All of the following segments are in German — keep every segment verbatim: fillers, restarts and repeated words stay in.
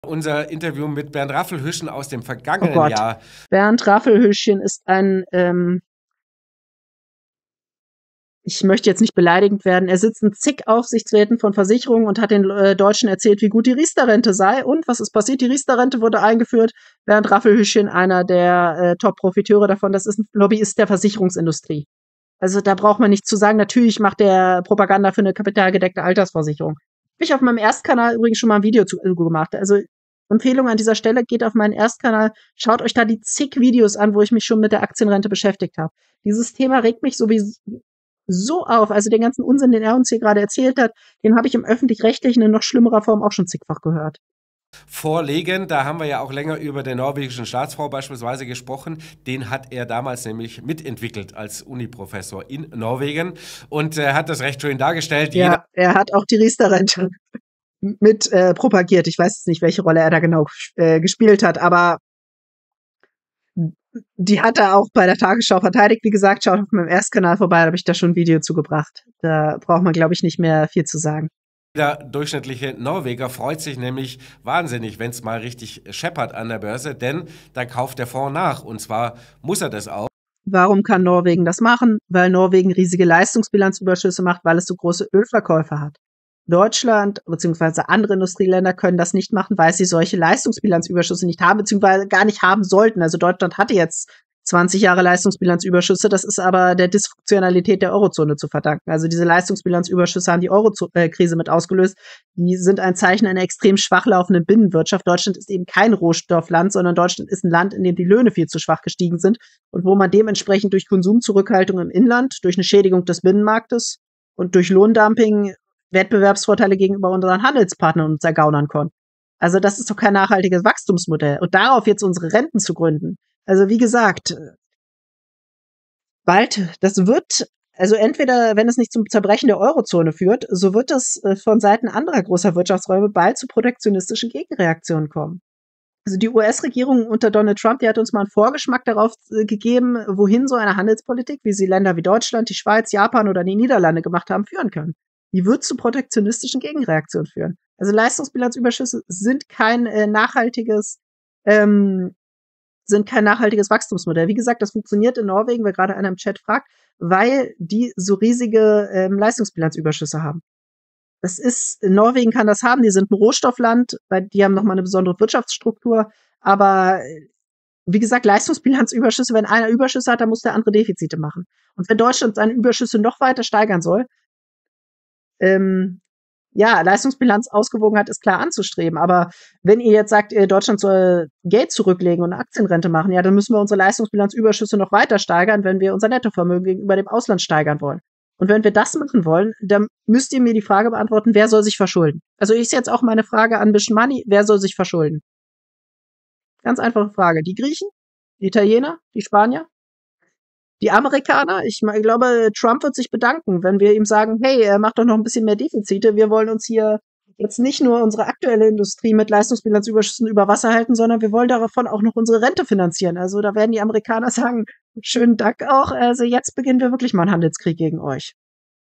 Unser Interview mit Bernd Raffelhüschen aus dem Oh vergangenen Gott, Jahr. Bernd Raffelhüschen ist ein, ähm, ich möchte jetzt nicht beleidigend werden, er sitzt in zig Aufsichtsräten von Versicherungen und hat den äh, Deutschen erzählt, wie gut die Riester-Rente sei. Und was ist passiert? Die Riester-Rente wurde eingeführt. Bernd Raffelhüschen, einer der äh, Top-Profiteure davon, das ist ein Lobbyist der Versicherungsindustrie. Also da braucht man nichts zu sagen. Natürlich macht der Propaganda für eine kapitalgedeckte Altersversicherung. Hab ich auf meinem Erstkanal übrigens schon mal ein Video zu äh, gemacht. Also Empfehlung an dieser Stelle, geht auf meinen Erstkanal, schaut euch da die zig Videos an, wo ich mich schon mit der Aktienrente beschäftigt habe. Dieses Thema regt mich sowieso so auf. Also den ganzen Unsinn, den er uns hier gerade erzählt hat, den habe ich im Öffentlich-Rechtlichen in noch schlimmerer Form auch schon zigfach gehört. Vorlegen. Da haben wir ja auch länger über den norwegischen Staatsfonds beispielsweise gesprochen. Den hat er damals nämlich mitentwickelt als Uniprofessor in Norwegen und er hat das recht schön dargestellt. Jeder Ja, er hat auch die Riester-Rente mit äh, propagiert. Ich weiß jetzt nicht, welche Rolle er da genau äh, gespielt hat, aber die hat er auch bei der Tagesschau verteidigt. Wie gesagt, schaut auf meinem Erstkanal vorbei, da habe ich da schon ein Video zugebracht. Da braucht man, glaube ich, nicht mehr viel zu sagen. Der durchschnittliche Norweger freut sich nämlich wahnsinnig, wenn es mal richtig scheppert an der Börse, denn dann kauft der Fonds nach und zwar muss er das auch. Warum kann Norwegen das machen? Weil Norwegen riesige Leistungsbilanzüberschüsse macht, weil es so große Ölverkäufe hat. Deutschland bzw. andere Industrieländer können das nicht machen, weil sie solche Leistungsbilanzüberschüsse nicht haben, beziehungsweise gar nicht haben sollten. Also Deutschland hatte jetzt zwanzig Jahre Leistungsbilanzüberschüsse, das ist aber der Dysfunktionalität der Eurozone zu verdanken. Also diese Leistungsbilanzüberschüsse haben die Euro-Krise mit ausgelöst. Die sind ein Zeichen einer extrem schwach laufenden Binnenwirtschaft. Deutschland ist eben kein Rohstoffland, sondern Deutschland ist ein Land, in dem die Löhne viel zu schwach gestiegen sind und wo man dementsprechend durch Konsumzurückhaltung im Inland, durch eine Schädigung des Binnenmarktes und durch Lohndumping Wettbewerbsvorteile gegenüber unseren Handelspartnern uns ergaunern konnten. Also das ist doch kein nachhaltiges Wachstumsmodell. Und darauf jetzt unsere Renten zu gründen. Also wie gesagt, bald, das wird, also entweder, wenn es nicht zum Zerbrechen der Eurozone führt, so wird es von Seiten anderer großer Wirtschaftsräume bald zu protektionistischen Gegenreaktionen kommen. Also die U S-Regierung unter Donald Trump, die hat uns mal einen Vorgeschmack darauf gegeben, wohin so eine Handelspolitik, wie sie Länder wie Deutschland, die Schweiz, Japan oder die Niederlande gemacht haben, führen können. Die wird zu protektionistischen Gegenreaktionen führen. Also Leistungsbilanzüberschüsse sind kein äh, nachhaltiges, ähm, sind kein nachhaltiges Wachstumsmodell. Wie gesagt, das funktioniert in Norwegen, wer gerade einer im Chat fragt, weil die so riesige ähm, Leistungsbilanzüberschüsse haben. Das ist, Norwegen kann das haben, die sind ein Rohstoffland, weil die haben nochmal eine besondere Wirtschaftsstruktur, aber wie gesagt, Leistungsbilanzüberschüsse, wenn einer Überschüsse hat, dann muss der andere Defizite machen. Und wenn Deutschland seine Überschüsse noch weiter steigern soll, ähm, ja, Leistungsbilanzausgewogenheit ist klar anzustreben. Aber wenn ihr jetzt sagt, Deutschland soll Geld zurücklegen und eine Aktienrente machen, ja, dann müssen wir unsere Leistungsbilanzüberschüsse noch weiter steigern, wenn wir unser Nettovermögen gegenüber dem Ausland steigern wollen. Und wenn wir das machen wollen, dann müsst ihr mir die Frage beantworten, wer soll sich verschulden? Also ich jetzt auch meine Frage an Mission Money, wer soll sich verschulden? Ganz einfache Frage. Die Griechen? Die Italiener? Die Spanier? Die Amerikaner? Ich, ich glaube, Trump wird sich bedanken, wenn wir ihm sagen, hey, mach doch noch ein bisschen mehr Defizite. Wir wollen uns hier jetzt nicht nur unsere aktuelle Industrie mit Leistungsbilanzüberschüssen über Wasser halten, sondern wir wollen davon auch noch unsere Rente finanzieren. Also da werden die Amerikaner sagen, schönen Dank auch. Also jetzt beginnen wir wirklich mal einen Handelskrieg gegen euch.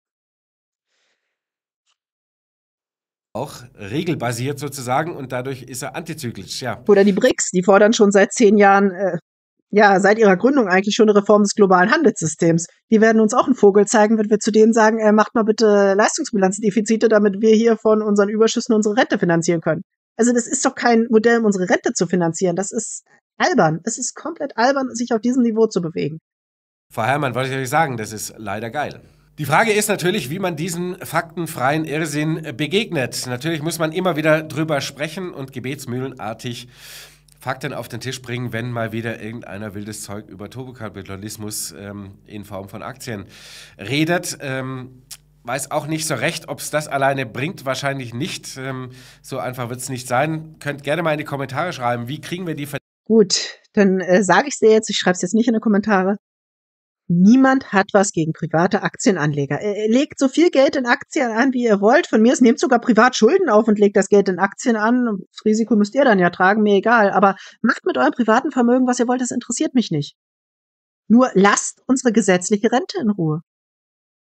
Auch regelbasiert sozusagen und dadurch ist er antizyklisch, ja. Oder die B R I C S, die fordern schon seit zehn Jahren, äh, ja, seit ihrer Gründung eigentlich schon eine Reform des globalen Handelssystems. Die werden uns auch einen Vogel zeigen, wenn wir zu denen sagen, äh, macht mal bitte Leistungsbilanzdefizite, damit wir hier von unseren Überschüssen unsere Rente finanzieren können. Also das ist doch kein Modell, um unsere Rente zu finanzieren. Das ist albern. Es ist komplett albern, sich auf diesem Niveau zu bewegen. Frau Herrmann, wollte ich euch sagen, das ist leider geil. Die Frage ist natürlich, wie man diesen faktenfreien Irrsinn begegnet. Natürlich muss man immer wieder drüber sprechen und gebetsmühlenartig Fakten auf den Tisch bringen, wenn mal wieder irgendeiner wildes Zeug über Turbokapitalismus ähm, in Form von Aktien redet. Ähm, weiß auch nicht so recht, ob es das alleine bringt. Wahrscheinlich nicht. Ähm, so einfach wird es nicht sein. Könnt gerne mal in die Kommentare schreiben, wie kriegen wir die... Ver Gut, dann äh, sage ich es dir jetzt, ich schreibe es jetzt nicht in die Kommentare. Niemand hat was gegen private Aktienanleger. Ihr legt so viel Geld in Aktien an, wie ihr wollt. Von mir aus nehmt sogar privat Schulden auf und legt das Geld in Aktien an. Das Risiko müsst ihr dann ja tragen, mir egal. Aber macht mit eurem privaten Vermögen, was ihr wollt, das interessiert mich nicht. Nur lasst unsere gesetzliche Rente in Ruhe.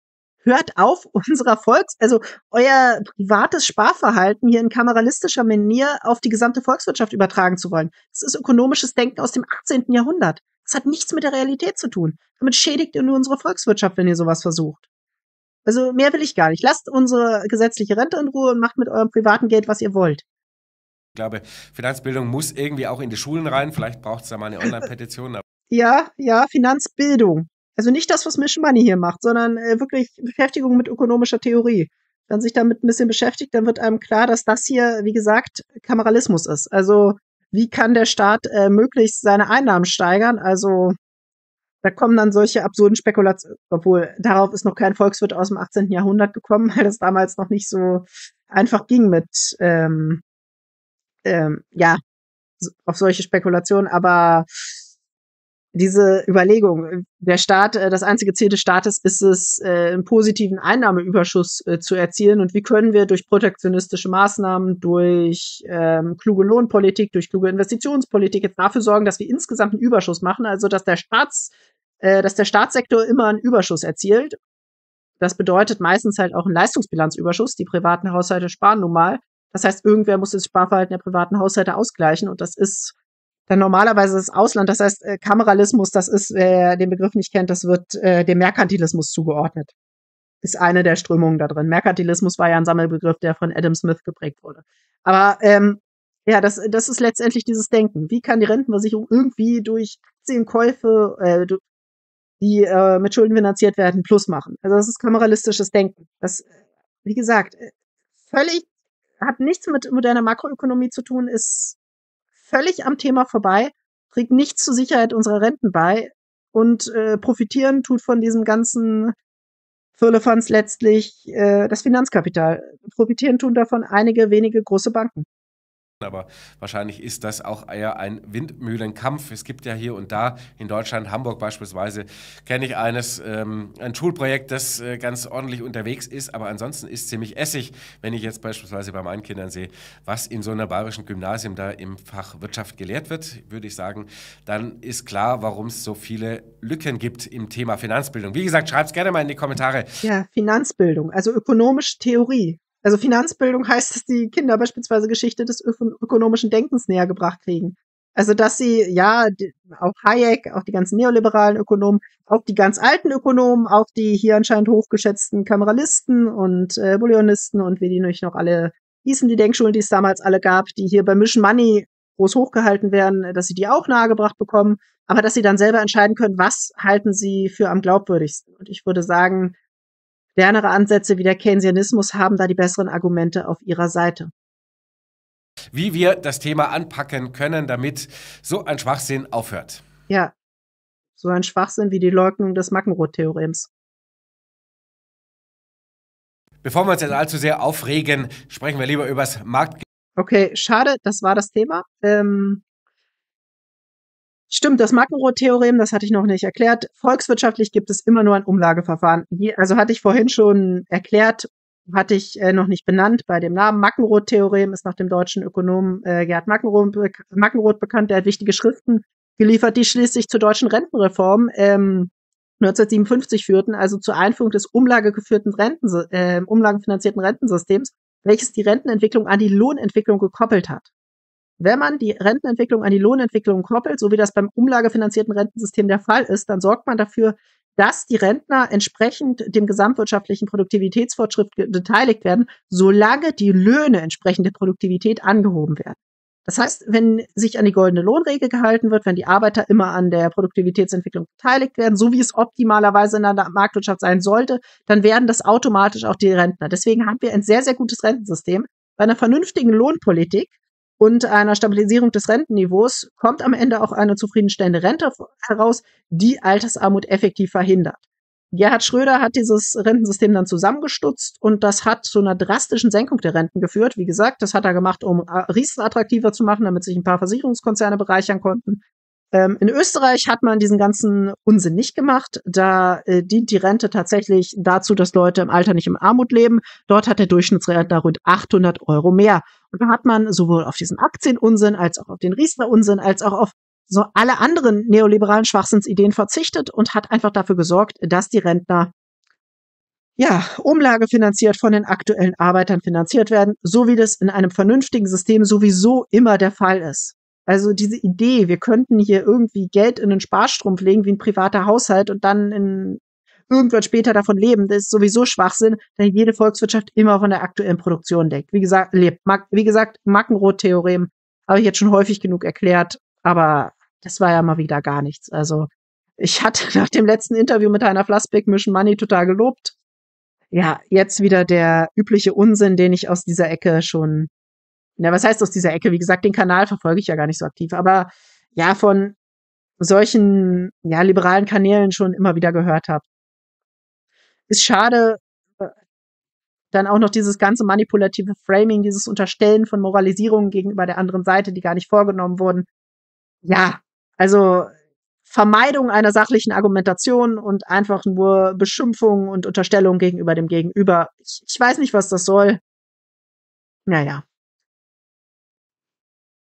hört auf, unserer Volks-, also euer privates Sparverhalten hier in kameralistischer Manier auf die gesamte Volkswirtschaft übertragen zu wollen. Das ist ökonomisches Denken aus dem achtzehnten Jahrhundert. Das hat nichts mit der Realität zu tun. Damit schädigt ihr nur unsere Volkswirtschaft, wenn ihr sowas versucht. Also mehr will ich gar nicht. Lasst unsere gesetzliche Rente in Ruhe und macht mit eurem privaten Geld, was ihr wollt. Ich glaube, Finanzbildung muss irgendwie auch in die Schulen rein. Vielleicht braucht es da mal eine Online-Petition. Ja, ja, Finanzbildung. Also nicht das, was Mission Money hier macht, sondern äh, wirklich Beschäftigung mit ökonomischer Theorie. Wenn man sich damit ein bisschen beschäftigt, dann wird einem klar, dass das hier, wie gesagt, Kameralismus ist. Also wie kann der Staat äh, möglichst seine Einnahmen steigern? Also da kommen dann solche absurden Spekulationen, obwohl darauf ist noch kein Volkswirt aus dem achtzehnten Jahrhundert gekommen, weil das damals noch nicht so einfach ging mit ähm, ähm, ja, auf solche Spekulationen, aber diese Überlegung, der Staat, das einzige Ziel des Staates ist es, einen positiven Einnahmeüberschuss zu erzielen, und wie können wir durch protektionistische Maßnahmen, durch ähm, kluge Lohnpolitik, durch kluge Investitionspolitik jetzt dafür sorgen, dass wir insgesamt einen Überschuss machen, also dass der Staats, äh, dass der Staatssektor immer einen Überschuss erzielt. Das bedeutet meistens halt auch einen Leistungsbilanzüberschuss. Die privaten Haushalte sparen nun mal. Das heißt, irgendwer muss das Sparverhalten der privaten Haushalte ausgleichen, und das ist dann normalerweise das Ausland. Das heißt, äh, Kameralismus, das ist, wer den Begriff nicht kennt, das wird äh, dem Merkantilismus zugeordnet. Ist eine der Strömungen da drin. Merkantilismus war ja ein Sammelbegriff, der von Adam Smith geprägt wurde. Aber ähm, ja, das, das ist letztendlich dieses Denken. Wie kann die Rentenversicherung irgendwie durch Aktienkäufe, äh, die äh, mit Schulden finanziert werden, Plus machen? Also das ist kameralistisches Denken. Das, wie gesagt, völlig, hat nichts mit moderner Makroökonomie zu tun, ist völlig am Thema vorbei, trägt nichts zur Sicherheit unserer Renten bei, und äh, profitieren tut von diesem ganzen Firlefanz letztlich äh, das Finanzkapital. Profitieren tun davon einige wenige große Banken. Aber wahrscheinlich ist das auch eher ein Windmühlenkampf. Es gibt ja hier und da in Deutschland, Hamburg beispielsweise, kenne ich eines, ähm, ein Schulprojekt, das äh, ganz ordentlich unterwegs ist, aber ansonsten ist ziemlich Essig. Wenn ich jetzt beispielsweise bei meinen Kindern sehe, was in so einer bayerischen Gymnasium da im Fach Wirtschaft gelehrt wird, würde ich sagen, dann ist klar, warum es so viele Lücken gibt im Thema Finanzbildung. Wie gesagt, schreibt es gerne mal in die Kommentare. Ja, Finanzbildung, also ökonomische Theorie. Also Finanzbildung heißt, dass die Kinder beispielsweise Geschichte des ök- ökonomischen Denkens näher gebracht kriegen. Also dass sie, ja, die, auch Hayek, auch die ganzen neoliberalen Ökonomen, auch die ganz alten Ökonomen, auch die hier anscheinend hochgeschätzten Kameralisten und äh, Bouillonisten und wie die nicht noch alle hießen, die Denkschulen, die es damals alle gab, die hier bei Mission Money groß hochgehalten werden, dass sie die auch nahegebracht bekommen, aber dass sie dann selber entscheiden können, was halten sie für am glaubwürdigsten. Und ich würde sagen, modernere Ansätze wie der Keynesianismus haben da die besseren Argumente auf ihrer Seite. Wie wir das Thema anpacken können, damit so ein Schwachsinn aufhört. Ja, so ein Schwachsinn wie die Leugnung des Mackenroth-Theorems. Bevor wir uns jetzt allzu sehr aufregen, sprechen wir lieber über das Markt. Okay, schade, das war das Thema. Ähm, Stimmt, das Mackenroth-Theorem, das hatte ich noch nicht erklärt. Volkswirtschaftlich gibt es immer nur ein Umlageverfahren. Also hatte ich vorhin schon erklärt, hatte ich äh, noch nicht benannt bei dem Namen. Mackenroth-Theorem ist nach dem deutschen Ökonomen äh, Gerd Mackenroth, Mackenroth bekannt. Der hat wichtige Schriften geliefert, die schließlich zur deutschen Rentenreform ähm, neunzehnhundertsiebenundfünfzig führten, also zur Einführung des umlagegeführten Renten, äh, umlagenfinanzierten Rentensystems, welches die Rentenentwicklung an die Lohnentwicklung gekoppelt hat. Wenn man die Rentenentwicklung an die Lohnentwicklung koppelt, so wie das beim umlagefinanzierten Rentensystem der Fall ist, dann sorgt man dafür, dass die Rentner entsprechend dem gesamtwirtschaftlichen Produktivitätsfortschritt beteiligt werden, solange die Löhne entsprechend der Produktivität angehoben werden. Das heißt, wenn sich an die goldene Lohnregel gehalten wird, wenn die Arbeiter immer an der Produktivitätsentwicklung beteiligt werden, so wie es optimalerweise in einer Marktwirtschaft sein sollte, dann werden das automatisch auch die Rentner. Deswegen haben wir ein sehr, sehr gutes Rentensystem. Bei einer vernünftigen Lohnpolitik und einer Stabilisierung des Rentenniveaus kommt am Ende auch eine zufriedenstellende Rente heraus, die Altersarmut effektiv verhindert. Gerhard Schröder hat dieses Rentensystem dann zusammengestutzt, und das hat zu einer drastischen Senkung der Renten geführt. Wie gesagt, das hat er gemacht, um Riester attraktiver zu machen, damit sich ein paar Versicherungskonzerne bereichern konnten. Ähm, in Österreich hat man diesen ganzen Unsinn nicht gemacht. Da äh, dient die Rente tatsächlich dazu, dass Leute im Alter nicht in Armut leben. Dort hat der Durchschnittsrentner rund achthundert Euro mehr. Und da hat man sowohl auf diesen Aktienunsinn als auch auf den Riester-Unsinn als auch auf so alle anderen neoliberalen Schwachsinnsideen verzichtet und hat einfach dafür gesorgt, dass die Rentner ja, Umlage finanziert von den aktuellen Arbeitern finanziert werden, so wie das in einem vernünftigen System sowieso immer der Fall ist. Also diese Idee, wir könnten hier irgendwie Geld in einen Sparstrumpf legen wie ein privater Haushalt und dann in irgendwann später davon leben, das ist sowieso Schwachsinn, denn jede Volkswirtschaft immer von der aktuellen Produktion denkt. Wie gesagt, lebt. Wie gesagt, Mackenroth-Theorem habe ich jetzt schon häufig genug erklärt, aber das war ja mal wieder gar nichts. Also ich hatte nach dem letzten Interview mit Heiner Flassbeck Mission Money total gelobt. Ja, jetzt wieder der übliche Unsinn, den ich aus dieser Ecke schon, na, was heißt aus dieser Ecke? Wie gesagt, den Kanal verfolge ich ja gar nicht so aktiv, aber ja, von solchen, ja, liberalen Kanälen schon immer wieder gehört habe. Ist schade, äh, dann auch noch dieses ganze manipulative Framing, dieses Unterstellen von Moralisierungen gegenüber der anderen Seite, die gar nicht vorgenommen wurden. Ja, also Vermeidung einer sachlichen Argumentation und einfach nur Beschimpfung und Unterstellung gegenüber dem Gegenüber. Ich, ich weiß nicht, was das soll. Naja.